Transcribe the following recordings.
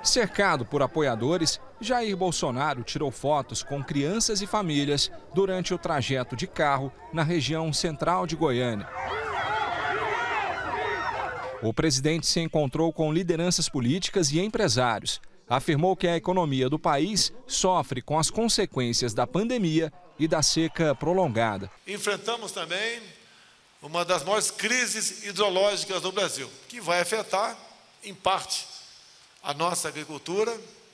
Cercado por apoiadores, Jair Bolsonaro tirou fotos com crianças e famílias durante o trajeto de carro na região central de Goiânia. O presidente se encontrou com lideranças políticas e empresários. Afirmou que a economia do país sofre com as consequências da pandemia e da seca prolongada. Enfrentamos também uma das maiores crises hidrológicas do Brasil, que vai afetar, em parte, a nossa agricultura,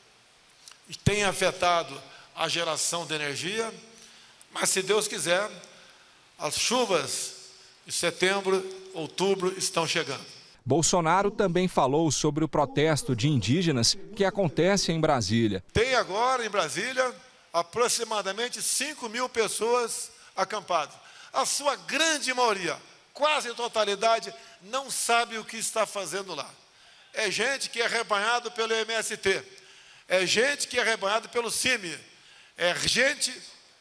e tem afetado a geração de energia, mas, se Deus quiser, as chuvas de setembro, outubro estão chegando. Bolsonaro também falou sobre o protesto de indígenas que acontece em Brasília. Tem agora, em Brasília, aproximadamente 5.000 pessoas acampadas. A sua grande maioria, quase a totalidade, não sabe o que está fazendo lá. É gente que é rebanhado pelo MST, é gente que é rebanhado pelo CIMI, é gente,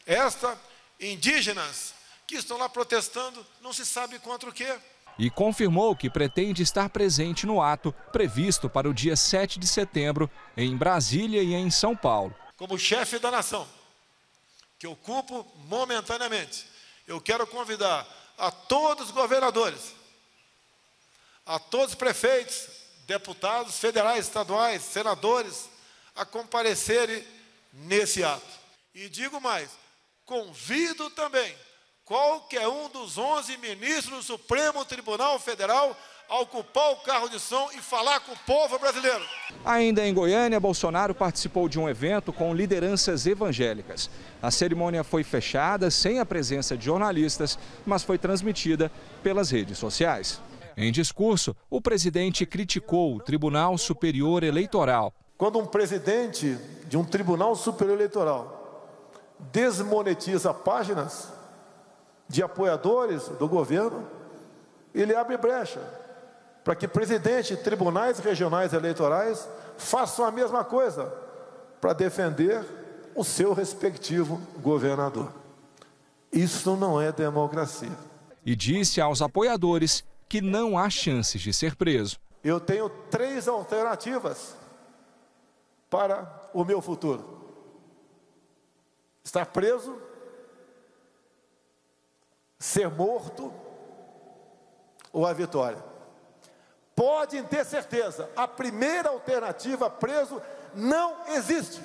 indígenas, que estão lá protestando, não se sabe contra o quê. E confirmou que pretende estar presente no ato previsto para o dia 7 de setembro, em Brasília e em São Paulo. Como chefe da nação, que ocupo momentaneamente, eu quero convidar a todos os governadores, a todos os prefeitos, deputados federais, estaduais, senadores, a comparecerem nesse ato. E digo mais, convido também qualquer um dos 11 ministros do Supremo Tribunal Federal a ocupar o carro de som e falar com o povo brasileiro. Ainda em Goiânia, Bolsonaro participou de um evento com lideranças evangélicas. A cerimônia foi fechada, sem a presença de jornalistas, mas foi transmitida pelas redes sociais. Em discurso, o presidente criticou o Tribunal Superior Eleitoral. Quando um presidente de um Tribunal Superior Eleitoral desmonetiza páginas de apoiadores do governo, ele abre brecha para que presidentes de tribunais regionais eleitorais façam a mesma coisa para defender o seu respectivo governador. Isso não é democracia. E disse aos apoiadores que não há chances de ser preso. Eu tenho 3 alternativas para o meu futuro: estar preso, ser morto ou a vitória. Podem ter certeza, a primeira alternativa, preso, não existe.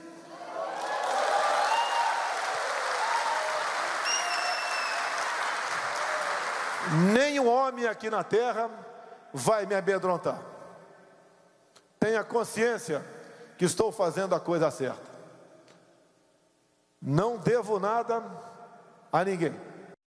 Nenhum homem aqui na terra vai me amedrontar. Tenha consciência que estou fazendo a coisa certa. Não devo nada a ninguém.